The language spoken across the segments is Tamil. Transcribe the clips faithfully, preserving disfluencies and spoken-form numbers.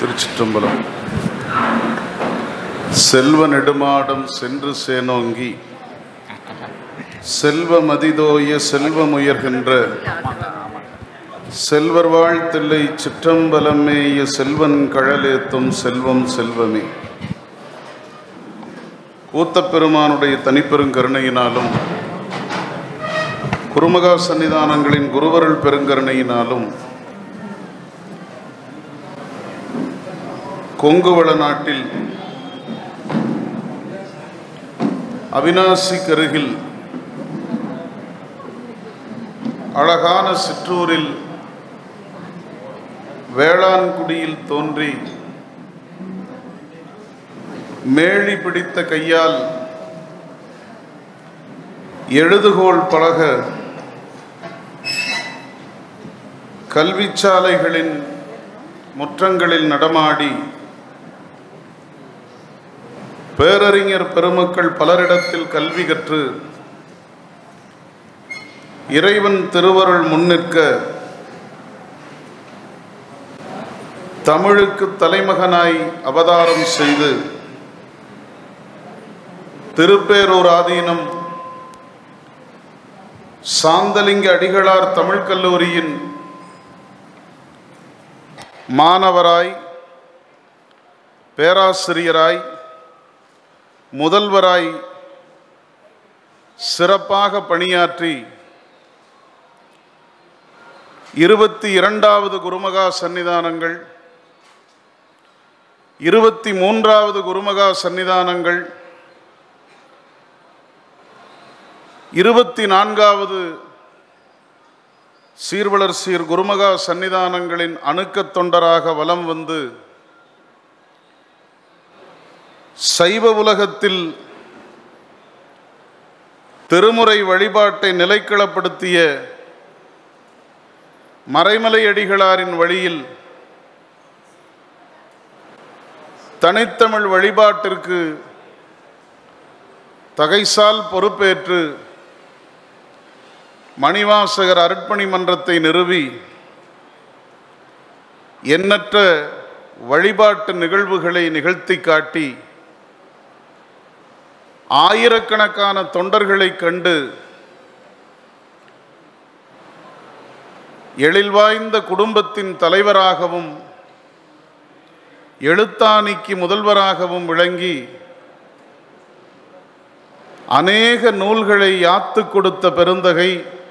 திருச்சிற்றம்பலம். செல்வ நெடுமாடம் சென்று சேனோங்கி செல்வ மதிதோய செல்வமுயர்கின்ற செல்வர் வாழ்த்தில்லை சிற்றம்பலமேய செல்வன் கழலேத்தும் செல்வம் செல்வமே. கூத்தப்பெருமானுடைய தனிப்பெருங்கருணையினாலும் குருமகா சன்னிதானங்களின் குருவருள் பெருங்கருணையினாலும் கொங்குவள நாட்டில் அவிநாசி கருகில் அழகான சிற்றூரில் வேளாண்குடியில் தோன்றி மேழி பிடித்த கையால் எழுதுகோள் பலக கல்விச்சாலைகளின் முற்றங்களில் நடமாடி பேரறிஞர் பெருமக்கள் பலரிடத்தில் கல்வி கற்று இறைவன் திருவருள் முன்னிற்க தமிழுக்கு தலைமகனாய் அவதாரம் செய்து திருப்பேரூர் ஆதீனம் சாந்தலிங்க அடிகளார் தமிழ் கல்லூரியின் மாணவராய், பேராசிரியராய், முதல்வராய் சிறப்பாக பணியாற்றி இருபத்தி இரண்டாவது குருமகா சன்னிதானங்கள், இருபத்தி மூன்றாவது குருமகா சன்னிதானங்கள், இருபத்தி நான்காவது சீர்வளர் சீர் குருமகா சன்னிதானங்களின் அணுக்கத் தொண்டராக வலம் வந்து சைவ உலகத்தில் திருமுறை வழிபாட்டை நிலைக்களப்படுத்திய மறைமலை அடிகளாரின் வழியில் தனித்தமிழ் வழிபாட்டிற்கு தகைசால் பொறுப்பேற்று மணிவாசகர் அருட்பணி மன்றத்தை நிறுவி எண்ணற்ற வழிபாட்டு நிகழ்வுகளை நிகழ்த்தி காட்டி ஆயிரக்கணக்கான தொண்டர்களை கண்டு எழில்வாய்ந்த குடும்பத்தின் தலைவராகவும் எழுத்தாணிக்கு முதல்வராகவும் விளங்கி அநேக நூல்களை யாத்து கொடுத்த பெருந்தகை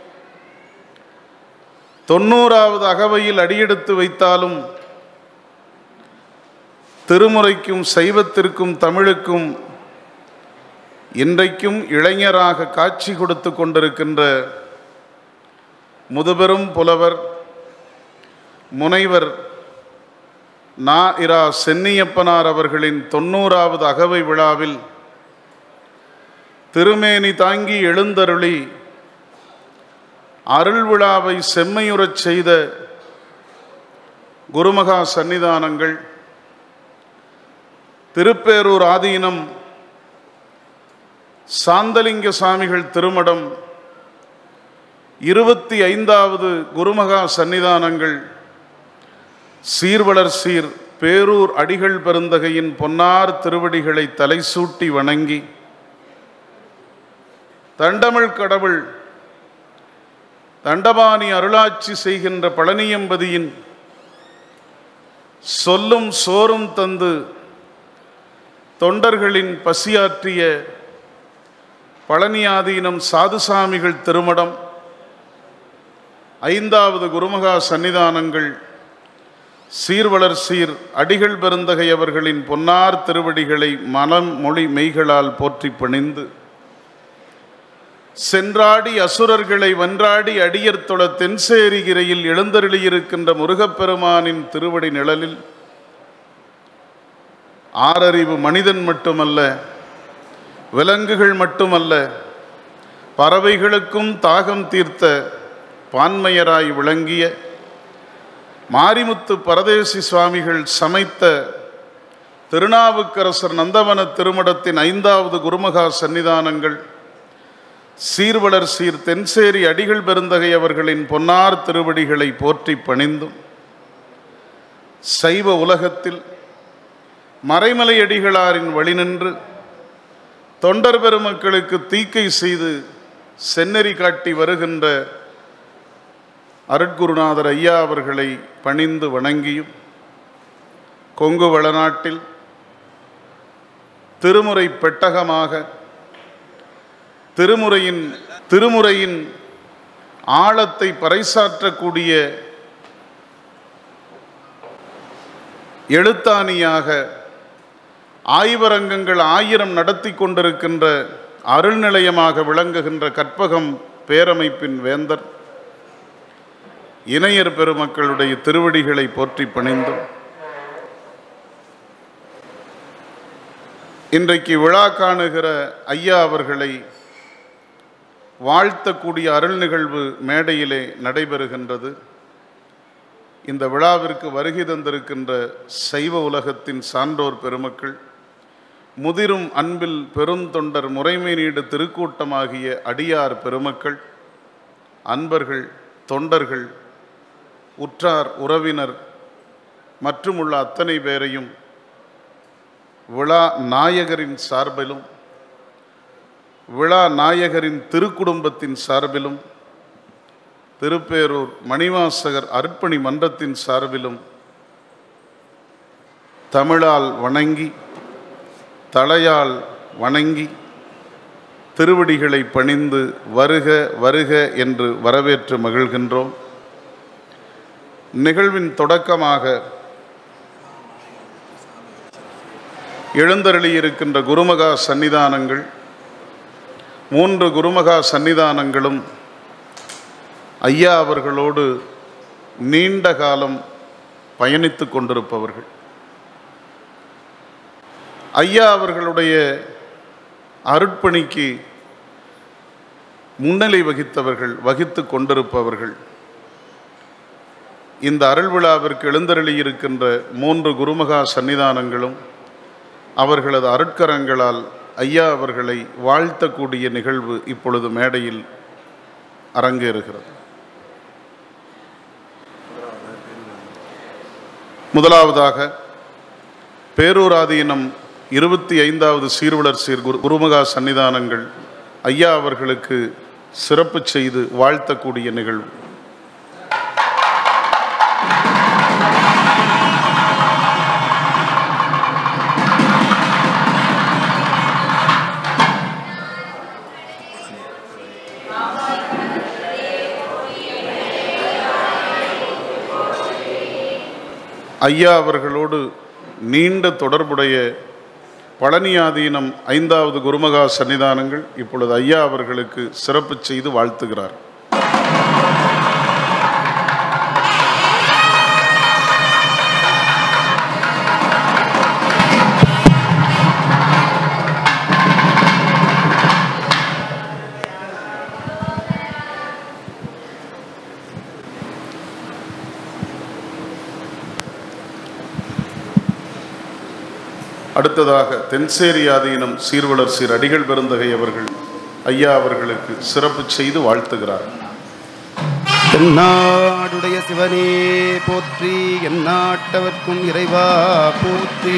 தொண்ணூறாவது அகவையில் அடியெடுத்து வைத்தாலும் திருமுறைக்கும் சைவத்திற்கும் தமிழுக்கும் இன்றைக்கும் இளைஞராக காட்சி கொடுத்து கொண்டிருக்கின்ற முதுபெரும் புலவர் முனைவர் நா இரா சென்னியப்பனார் அவர்களின் தொண்ணூறாவது அகவை விழாவில் திருமேனி தாங்கி எழுந்தருளி அருள் விழாவை செம்மையுறச் செய்த குருமகா சன்னிதானங்கள், திருப்பேரூர் ஆதீனம் சாந்தலிங்க சாமிகள் திருமடம், இருபத்தி ஐந்தாவது குருமகா சன்னிதானங்கள், சீர்வளர் சீர் பேரூர் அடிகள் பெருந்தகையின் பொன்னார் திருவடிகளை தலை சூட்டி வணங்கி தண்டமிழ் கடவுள் தண்டபாணி அருளாட்சி செய்கின்ற பழனியம்பதியின் சொல்லும் சோறும் தந்து தொண்டர்களின் பசியாற்றிய பழனியாதீனம் சாதுசாமிகள் திருமடம், ஐந்தாவது குருமகா சன்னிதானங்கள், சீர்வளர் சீர் அடிகள் பெருந்தகை அவர்களின் பொன்னார் திருவடிகளை மனம் மொழி மெய்களால் போற்றி பணிந்து சென்றாடி அசுரர்களை வென்றாடி அடியர் தொழ தென்சேரிகிரையில் எழுந்தருளியிருக்கின்ற முருகப்பெருமானின் திருவடி நிழலில் ஆறறிவு மனிதன் மட்டுமல்ல, விலங்குகள் மட்டுமல்ல, பறவைகளுக்கும் தாகம் தீர்த்த பான்மையராய் விளங்கிய மாரிமுத்து பரதேசி சுவாமிகள் சமைத்த திருநாவுக்கரசர் நந்தவன திருமடத்தின் ஐந்தாவது குருமகா சன்னிதானங்கள், சீர்வளர் சீர் தென்சேரி அடிகள் பெருந்தகை அவர்களின் பொன்னார் திருவடிகளை போற்றி பணிந்தும் சைவ உலகத்தில் மறைமலையடிகளாரின் வழி நின்று தொண்டர் பெருமக்களுக்கு தீக்கை செய்து செந்நெறி காட்டி வருகின்ற அருட்குருநாதர் ஐயா அவர்களை பணிந்து வணங்கியும், கொங்கு வளநாட்டில் திருமுறை பெட்டகமாக திருமுறையின் திருமுறையின் ஆழத்தை பறைசாற்றக்கூடிய எழுத்தாணியாக ஆய்வரங்கங்கள் ஆயிரம் நடத்தி கொண்டிருக்கின்ற அருள் நிலையமாக விளங்குகின்ற கற்பகம் பேரமைப்பின் வேந்தர் இணையர் பெருமக்களுடைய திருவடிகளை போற்றி பணிந்தும், இன்றைக்கு விழா காணுகிற ஐயா அவர்களை வாழ்த்தக்கூடிய அருள் நிகழ்வு மேடையிலே நடைபெறுகின்றது. இந்த விழாவிற்கு வருகை தந்திருக்கின்ற சைவ உலகத்தின் சான்றோர் பெருமக்கள், முதிரும் அன்பில் பெருந்தொண்டர் முறைமை நீடு திருக்கூட்டமாகிய அடியார் பெருமக்கள், அன்பர்கள், தொண்டர்கள், உற்றார் உறவினர் மற்றும் உள்ள அத்தனை பேரையும் விழா நாயகரின் சார்பிலும் விழா நாயகரின் திருக்குடும்பத்தின் சார்பிலும் திருப்பேரூர் மணிவாசகர் அர்ப்பணி மன்றத்தின் சார்பிலும் தமிழால் வணங்கி தலையால் வணங்கி திருவடிகளை பணிந்து வருக வருக என்று வரவேற்று மகிழ்கின்றோம். நிகழ்வின் தொடக்கமாக எழுந்தருளியிருக்கின்ற குருமகா சன்னிதானங்கள், மூன்று குருமகா சன்னிதானங்களும் ஐயா அவர்களோடு நீண்ட காலம் பயணித்து கொண்டிருப்பவர்கள். ஐயா அவர்களுடைய அருட்பணிக்கு முன்னிலை வகித்தவர்கள், வகித்து கொண்டிருப்பவர்கள். இந்த அருள் விழாவிற்கு எழுந்தருளியிருக்கின்ற மூன்று குருமகா சன்னிதானங்களும் அவர்களது அருட்கரங்களால் ஐயா அவர்களை வாழ்த்தக்கூடிய நிகழ்வு இப்பொழுது மேடையில் அரங்கேறுகிறது. முதலாவதாக பேரூராதீனம் இருபத்தி ஐந்தாவது சீர்வளர் சீர் குரு குருமகா சன்னிதானங்கள் ஐயா அவர்களுக்கு சிறப்பு செய்து வாழ்த்தக்கூடிய நிகழ்வு. ஐயா அவர்களோடு நீண்ட தொடர்புடைய பழனியாதீனம் ஐந்தாவது குருமகா சன்னிதானங்கள் இப்பொழுது ஐயா அவர்களுக்கு சிறப்பு செய்து வாழ்த்துகிறார். அடுத்ததாக தென்சேரி ஆதீனம் சீர்வளர் சீர் அடிகள் பெருந்தகை அவர்கள் ஐயா அவர்களுக்கு சிறப்பு செய்து வாழ்த்துகிறார். தென்னாடுடைய சிவனே போற்றி, எந்நாட்டவர்க்கும் இறைவா போற்றி.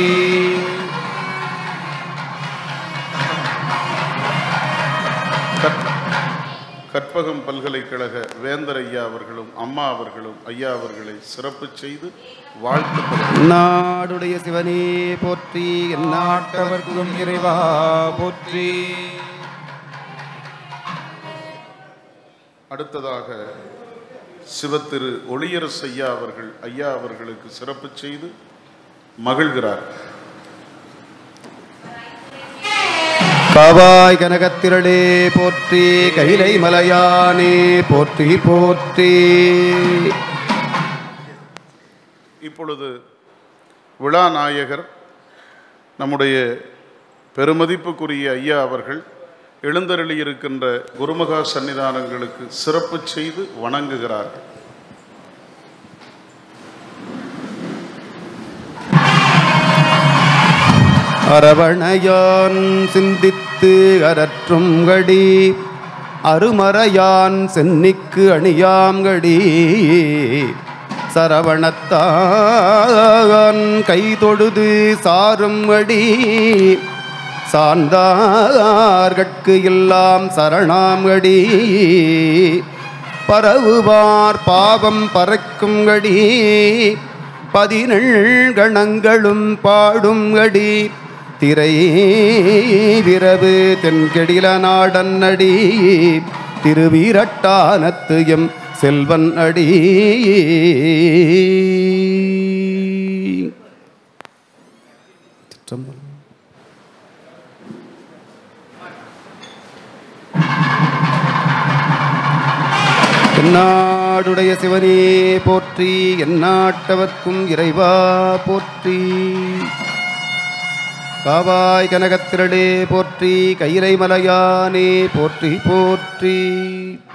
கற்பகம் பல்கலைக்கழக வேந்தர் ஐயா அவர்களும் அம்மா அவர்களும் ஐயா அவர்களை சிறப்பு செய்து வாழ்த்து. நாடுடைய சிவனே போற்றி, எந்நாட்டவர்க்கும் இறைவா போற்றி. அடுத்ததாக சிவத்திரு ஒளியரசு ஐயா அவர்கள் ஐயா அவர்களுக்கு சிறப்பு செய்து மகிழ்கிறார். காவாய் கனகத்திரளே போற்றி, கைலை மலையானே போற்றி போற்றி. இப்பொழுது விழா நாயகர் நம்முடைய பெருமதிப்புக்குரிய ஐயா அவர்கள் எழுந்தருளியிருக்கின்ற குருமகா சன்னிதானங்களுக்கு சிறப்பு செய்து வணங்குகிறார்கள். அரவணையான் சிந்தித்து அரற்றும் கடி, அருமறையான் சென்னிக்கு அணியாம் கடி, சரவணத்தான் கை தொழுது சாரும் அடி சார்ந்தார்கட்கு எல்லாம் சரணாம் அடி பரவுவார் பாவம் பறக்கும் அடி பதினெண் கணங்களும் பாடும் அடி திரை விரவு தென்கெடில நாடன் அடி திருவீரட்டானத்து எம் செல்வன் அடி. எந்நாடுடைய சிவனே போற்றி, எந்நாட்டவர்க்கும் இறைவா போற்றி. காவாய் கனகத்திரளே போற்றி, கைலை மலையானே போற்றி போற்றி.